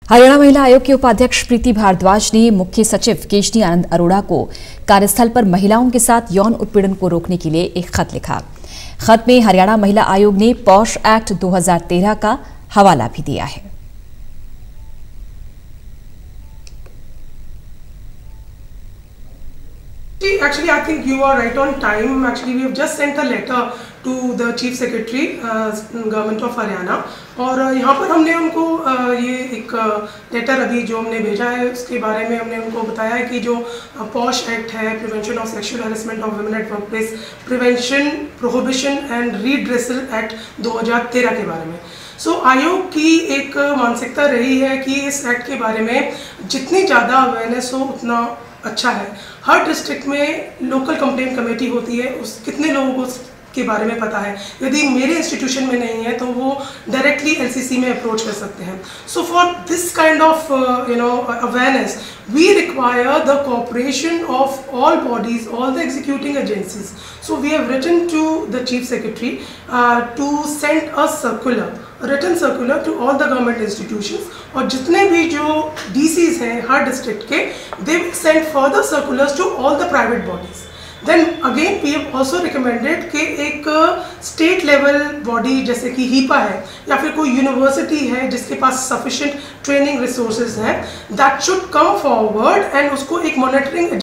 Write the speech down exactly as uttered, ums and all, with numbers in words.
हरियाणा महिला आयोग के उपाध्यक्ष प्रीति भारद्वाज ने मुख्य सचिव केशनी आनंद अरोड़ा को कार्यस्थल पर महिलाओं के साथ यौन उत्पीड़न को रोकने के लिए एक खत लिखा। खत में हरियाणा महिला आयोग ने पॉश एक्ट दो हज़ार तेरह का हवाला भी दिया है। Actually, I think you are right on time. Actually, we have just sent a letter to the Chief Secretary, uh, Government of Haryana, और यहाँ पर हमने उनको uh, ये एक लेटर uh, अभी जो हमने भेजा है उसके बारे में हमने उनको बताया है कि जो पॉश uh, एक्ट है, prevention of sexual harassment of women at workplace, prevention, prohibition and redressal act दो हज़ार तेरह के बारे में। सो so, आयोग की एक मानसिकता रही है कि इस एक्ट के बारे में जितनी ज़्यादा अवेयरनेस हो उतना अच्छा है। हर डिस्ट्रिक्ट में लोकल कंप्लेंट कमेटी होती है, उस कितने लोगों को के बारे में पता है। यदि मेरे इंस्टीट्यूशन में नहीं है तो वो डायरेक्टली एलसीसी में अप्रोच कर सकते हैं। So for this kind of you know awareness we require the cooperation of all bodies, all the executing agencies. So we have written to the Chief Secretary uh, to send a circular, a written circular to all the government institutions, और जितने भी जो D Cs हैं हर district के, they will send further circulars to all the private bodies. Then again we have also recommended कि एक state level body जैसे कि हीपा है या फिर कोई यूनिवर्सिटी है जिसके पास सफिशिएंट ट्रेनिंग रिसोर्सेज हैं, that should come forward and उसको एक मॉनिटरिंग